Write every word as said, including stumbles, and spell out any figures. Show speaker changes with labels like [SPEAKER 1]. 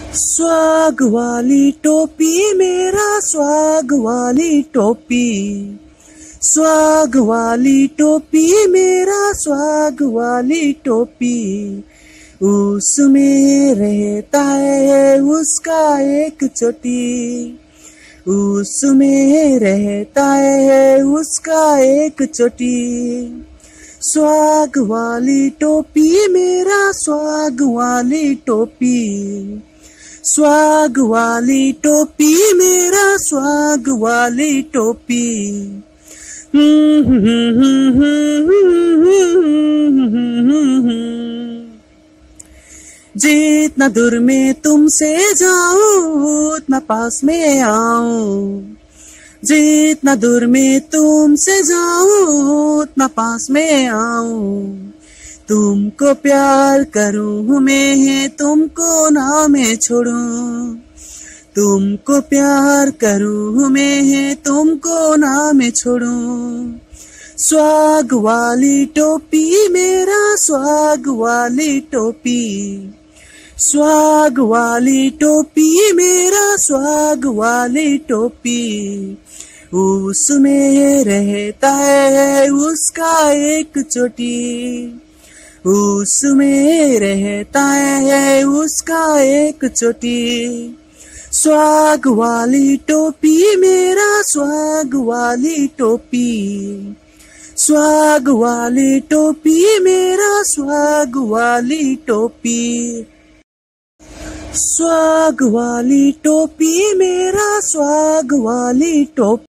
[SPEAKER 1] Swag वाली टोपी मेरा स्वाग वाली टोपी, स्वाग वाली टोपी मेरा स्वाग वाली टोपी। उसमें रहता है उसका एक चोटी, उसमें रहता है उसका एक चोटी। स्वाग वाली टोपी मेरा स्वाग वाली टोपी, स्वाग वाली टोपी मेरा स्वाग वाली टोपी। जितना दूर में तुमसे जाऊं उतना पास में आऊं, जितना दूर में तुमसे जाऊं उतना पास में आऊं। तुमको प्यार करूं मैं तुमको ना मैं छोड़ूं, तुमको प्यार करूं मैं तुमको ना मैं छोड़ूं। स्वाग वाली टोपी मेरा स्वाग वाली टोपी, स्वाग वाली टोपी मेरा स्वाग वाली टोपी। उसमें रहता है उसका एक चोटी, उसमें रहता है उसका एक चोटी। स्वाग वाली टोपी मेरा स्वाग वाली टोपी, स्वाग वाली टोपी मेरा स्वाग वाली टोपी। स्वाग वाली टोपी मेरा स्वाग वाली टोपी।